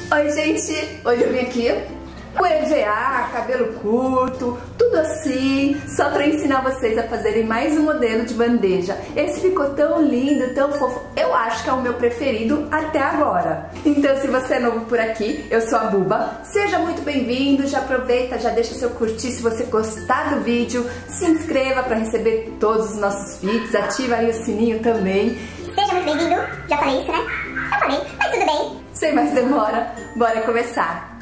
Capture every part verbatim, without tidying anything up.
Oi, gente! Hoje eu vim aqui com E V A, cabelo curto, tudo assim, só para ensinar vocês a fazerem mais um modelo de bandeja. Esse ficou tão lindo, tão fofo, eu acho que é o meu preferido até agora. Então, se você é novo por aqui, eu sou a Buba, seja muito bem-vindo, já aproveita, já deixa seu curtir se você gostar do vídeo, se inscreva para receber todos os nossos vídeos, ativa aí o sininho também. Seja muito bem-vindo, já falei isso, né? Eu falei, mas tudo bem. Sem mais demora, bora começar!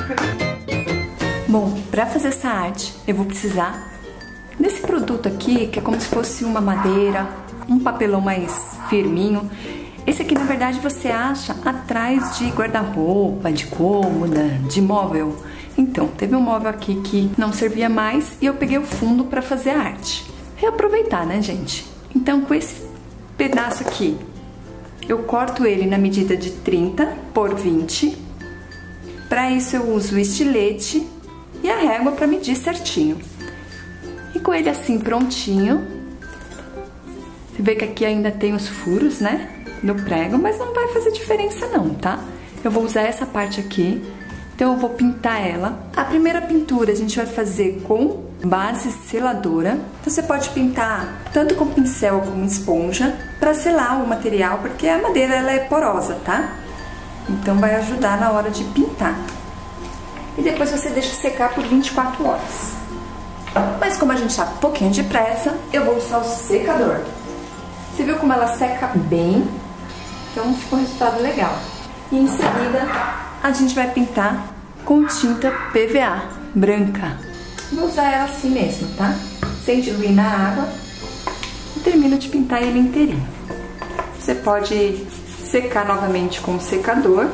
Bom, para fazer essa arte eu vou precisar desse produto aqui, que é como se fosse uma madeira, um papelão mais firminho. Esse aqui, na verdade, você acha atrás de guarda-roupa, de cômoda, de móvel. Então, teve um móvel aqui que não servia mais e eu peguei o fundo para fazer a arte. Reaproveitar, né, gente? Então, com esse pedaço aqui, eu corto ele na medida de trinta por vinte. Para isso eu uso o estilete e a régua para medir certinho. E com ele assim prontinho, você vê que aqui ainda tem os furos, né, no prego, mas não vai fazer diferença não, tá? Eu vou usar essa parte aqui, então eu vou pintar ela. A primeira pintura a gente vai fazer com base seladora. Então você pode pintar tanto com pincel como esponja para selar o material, porque a madeira ela é porosa, tá? Então vai ajudar na hora de pintar. E depois você deixa secar por vinte e quatro horas. Mas como a gente tá com um pouquinho de pressa, eu vou usar o secador. Você viu como ela seca bem? Então ficou um resultado legal. E em seguida a gente vai pintar com tinta P V A branca. Vou usar ela assim mesmo, tá? Sem diluir na água. E termino de pintar ele inteirinho. Você pode secar novamente com o secador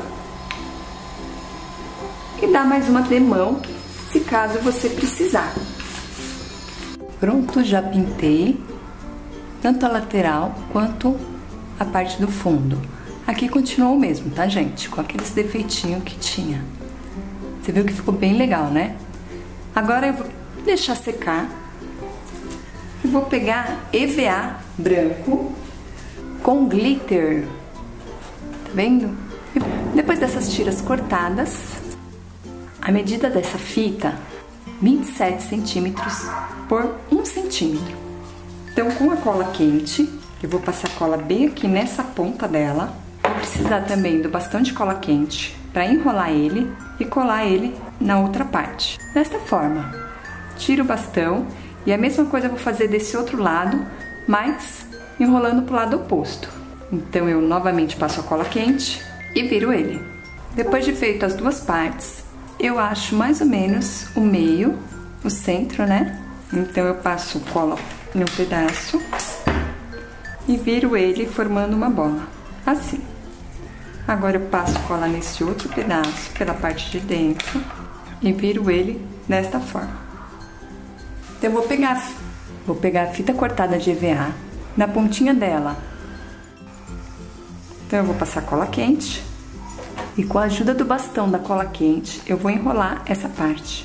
e dar mais uma demão, se caso você precisar. Pronto, já pintei tanto a lateral quanto a parte do fundo. Aqui continuou o mesmo, tá, gente? Com aqueles defeitinhos que tinha. Você viu que ficou bem legal, né? Agora eu vou deixar secar e vou pegar E V A branco com glitter. Tá vendo? Depois dessas tiras cortadas, a medida dessa fita, vinte e sete centímetros por um centímetro. Então, com a cola quente, eu vou passar cola bem aqui nessa ponta dela. Vou precisar também do bastão de cola quente para enrolar ele e colar ele na outra parte. Desta forma, tiro o bastão e a mesma coisa eu vou fazer desse outro lado, mas enrolando para o lado oposto. Então, eu novamente passo a cola quente e viro ele. Depois de feito as duas partes, eu acho mais ou menos o meio, o centro, né? Então eu passo cola em um pedaço e viro ele formando uma bola, assim. Agora eu passo cola nesse outro pedaço, pela parte de dentro, e viro ele desta forma. Então eu vou pegar, vou pegar a fita cortada de E V A, na pontinha dela. Então eu vou passar cola quente. E com a ajuda do bastão da cola quente, eu vou enrolar essa parte.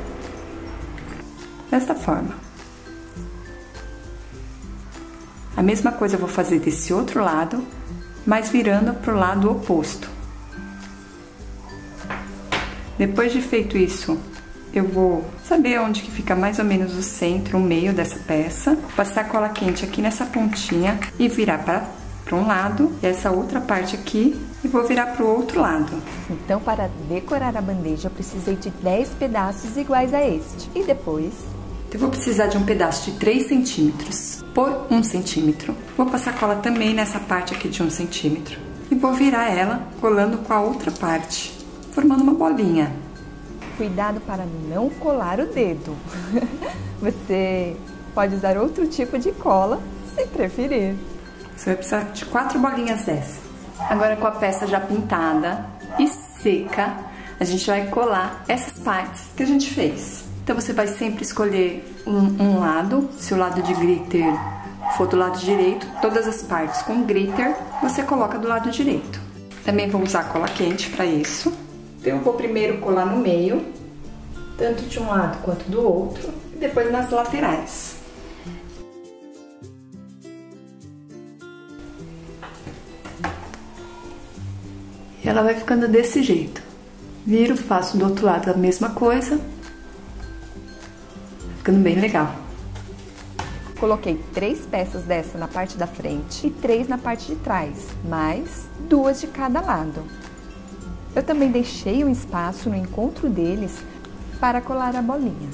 Desta forma. A mesma coisa eu vou fazer desse outro lado, mas virando para o lado oposto. Depois de feito isso, eu vou saber onde que fica mais ou menos o centro, o meio dessa peça. Passar cola quente aqui nessa pontinha e virar para para um lado, e essa outra parte aqui, e vou virar para o outro lado. Então, para decorar a bandeja, eu precisei de dez pedaços iguais a este. E depois? Eu vou precisar de um pedaço de três centímetros por um centímetro. Vou passar cola também nessa parte aqui de um centímetro. E vou virar ela, colando com a outra parte, formando uma bolinha. Cuidado para não colar o dedo. Você pode usar outro tipo de cola, se preferir. Você vai precisar de quatro bolinhas dessa. Agora, com a peça já pintada e seca, a gente vai colar essas partes que a gente fez. Então você vai sempre escolher um, um lado, se o lado de glitter for do lado direito, todas as partes com glitter você coloca do lado direito. Também vou usar cola quente para isso. Então eu vou primeiro colar no meio, tanto de um lado quanto do outro, e depois nas laterais. E ela vai ficando desse jeito. Viro, faço do outro lado a mesma coisa. Ficando bem legal. Coloquei três peças dessa na parte da frente e três na parte de trás, mais duas de cada lado. Eu também deixei um espaço no encontro deles para colar a bolinha.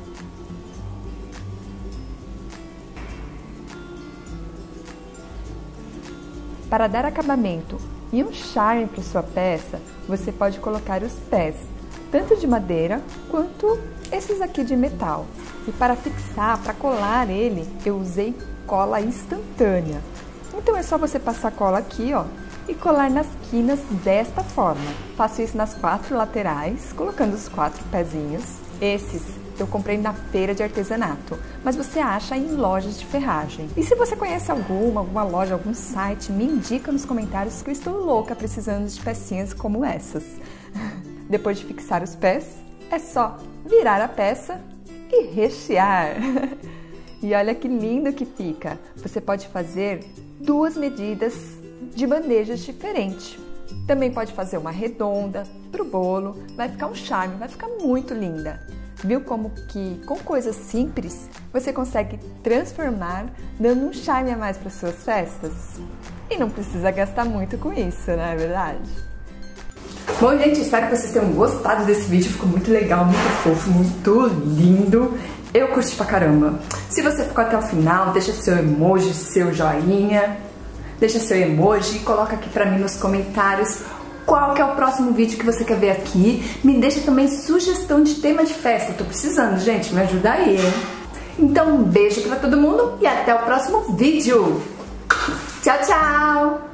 Para dar acabamento e um charme para sua peça, você pode colocar os pés, tanto de madeira quanto esses aqui de metal. E para fixar, para colar ele, eu usei cola instantânea. Então é só você passar cola aqui, ó, e colar nas quinas desta forma. Faço isso nas quatro laterais, colocando os quatro pezinhos. Esses eu comprei na feira de artesanato, mas você acha em lojas de ferragem. E se você conhece alguma, alguma loja, algum site, me indica nos comentários que eu estou louca precisando de pecinhas como essas. Depois de fixar os pés, é só virar a peça e rechear. E olha que lindo que fica. Você pode fazer duas medidas de bandejas diferentes. Também pode fazer uma redonda para o bolo. Vai ficar um charme, vai ficar muito linda. Viu como que com coisas simples você consegue transformar, dando um charme a mais para suas festas? E não precisa gastar muito com isso, não é verdade? Bom, gente, espero que vocês tenham gostado desse vídeo. Ficou muito legal, muito fofo, muito lindo. Eu curti pra caramba. Se você ficou até o final, deixa seu emoji, seu joinha, deixa seu emoji e coloca aqui pra mim nos comentários qual que é o próximo vídeo que você quer ver aqui. Me deixa também sugestão de tema de festa. Tô precisando, gente, me ajuda aí, hein? Então, um beijo pra todo mundo e até o próximo vídeo. Tchau, tchau!